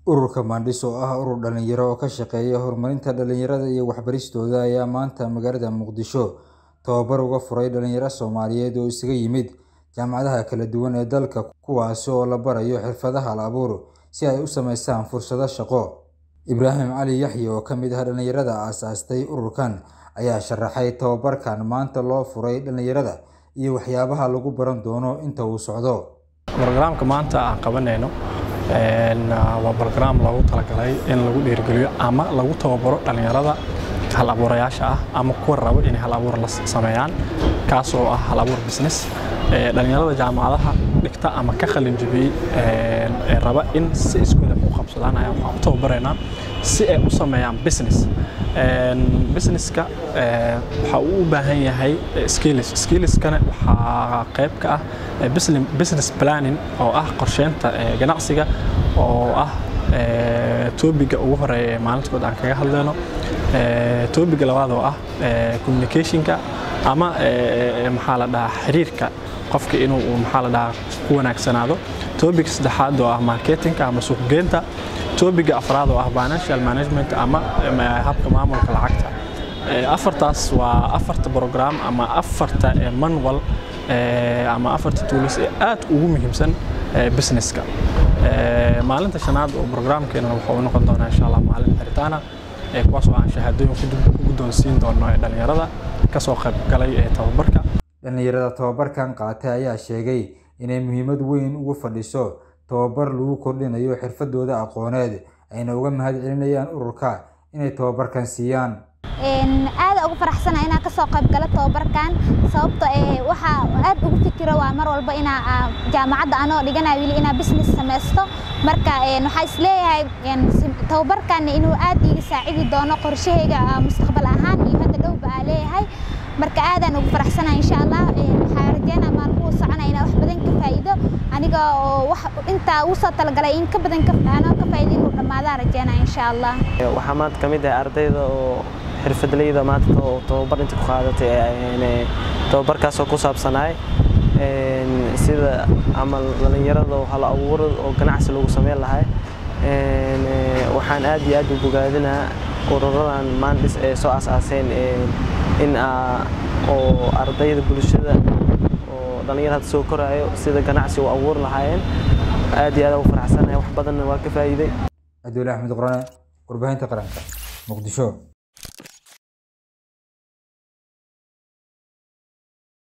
Ururka Mandis oo ah urur dhalinyaro oo ka shaqeeya horumarinta dhalinyarada iyo waxbaristooda ayaa maanta magaalada Muqdisho tababar uga furay dhalinyaro Soomaaliyeed oo isaga yimid jaamacadaha kala duwan ee dalka kuwaas oo la barayo xirfadaha hal-abuur si ay u sameystaan fursado shaqo. Ibraahim Cali Yaxye oo ka mid ah dhalinyarada aasaastay ururkan ayaa sharaxay tababarkan maanta loo furay dhalinyarada iyo waxyaabaha lagu baran doono inta uu socdo. Barnaamijka maanta aan qabanayno waa barnaamij loogu talagalay in lagu dhiirigeliyo ama lagu tababaro dhalinyarada hal-abuurayaasha ah ama kuwa raba inay hal-abuur la sameeyaan kaas oo ah hal-abuur business. Dhalinyarada jaamacadaha dhigta ama ka qalin jabiyay raba in si iskooda u qabsadaan ayaan waxaan u tababaraynaa si ay u sameeyaan business. Businesska waxa uu u baahan yahay skills-kana waxa qayb ka ah business planning oo ah qorsheynta ganacsiga oo ah topiga ugu horeeya maalintood aan kaga hadlayno. Topiga labaad oo ah communication-ka ama maxaa la dhahaa xiriirka qofka inuu maxaa la dhahaa ku wanaagsanaado. Topiga saddexaad oo ah marketing-ka ama suuq-geynta. Topiga afraad oo ah financial management ama habka maamulka lacagta. Afartaas waa afarta program ama afarta manual ama afarta tools ee aad ugu muhiimsan businesska. Maalinta shanaad oo programkeena wuxuu noqon doonaa insha Allah maalin xiritaana kuwaas oo aan shahaadooyin ku guddoonsiin doono dhalinyarada ka soo qayb galay tababarka. Dhalinyarada tababarkan qaatay ayaa sheegay inay muhiimad weyn ugu fadhiso tababar lagu kordhinayo xirfadooda aqooneed ayna uga mahadcelinayaan ururka inay tababarkan siiyaan. aad ugu faraxsanahay inaan ka soo qayb galo tababarkan sababtoo waxa aad ugu fikiro waa mar walba inaan jaamacadda anoo dhiganayo wili inaan business sameysto marka waxa isleeyahay tababarkan inuu aad iga saacidi doono qorshahayga mustaqbal ahaan iyo hadda dhow baa leeyahay marka aadaan ugu faraxsanahay insha Allah waxaan rajaynayaa maalmo soconaya inaan wax badan ka faa'iido aniga oo wax inta uu soo talagalay in ka badan ka faa'iido inuu dhamaado rajaynaa insha Allah. Waxa maanta kamid ah ardayda oo xirfadleyda maanta oo tababar inta ku qaadatay tababarkaas oo ku saabsanay sida amal dhalinyarada oo hal-abuur oo ganacsi lagu sameyn lahaa. Waxaan aad iyo aad u bogaadinaa ururadan Mandis ee soo aasaaseen in oo ardayda bulshada oo dhalinyarada soo korayo sida ganacsi u abuur lahaayeen aad iyo aad u faraxsanahay wax badan waa ka faa'iiday. Abdullahi Ahmed Qurane warbaahinta qaranka Muqdisho.